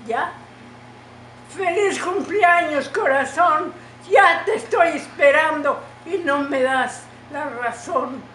¿Ya? Feliz cumpleaños, corazón. Ya te estoy esperando y no me das la razón.